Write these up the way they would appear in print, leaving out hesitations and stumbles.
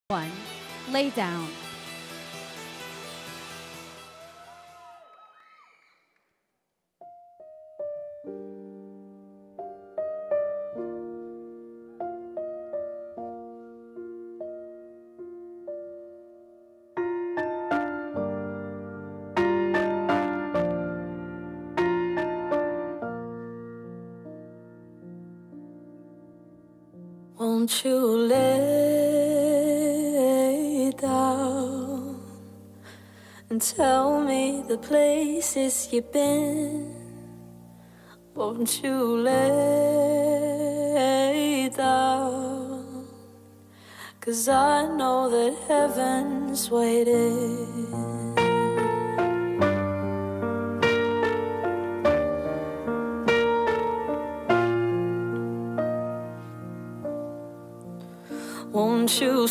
One, lay down. Won't you lay down and tell me the places you've been? Won't you lay down? 'Cause I know that heaven's waiting. Won't you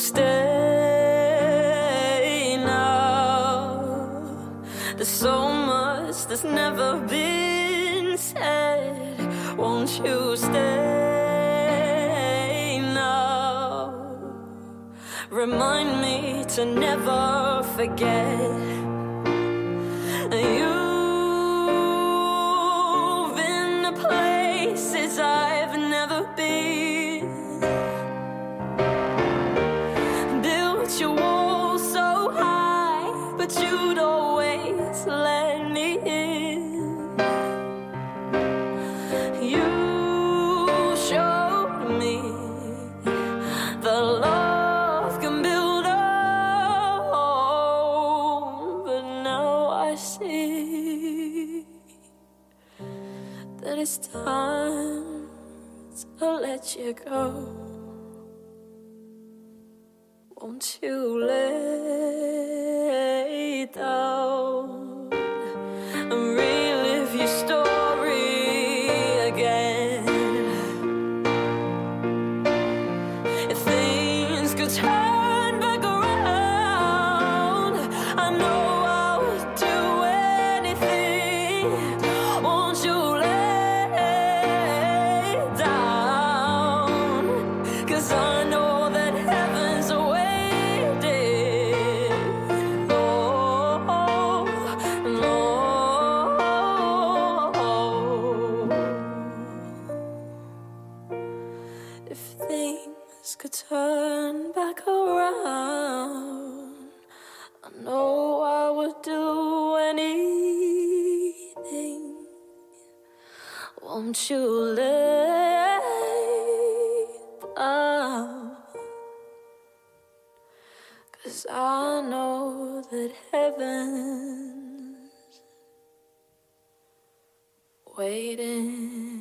stay now? There's so much that's never been said. Won't you stay now? Remind me to never forget. You've been to places I've never been. Your wall so high, but you'd always let me in. You showed me that love can build a home, but now I see that it's time to let you go. Won't you lay down and relive your story again? If things could turn back around, I know I would do anything. Won't you lay down? 'Cause I know that heaven's away. If things could turn back around, I know I would do anything. Won't you lay down? 'Cause I know that heaven's waiting.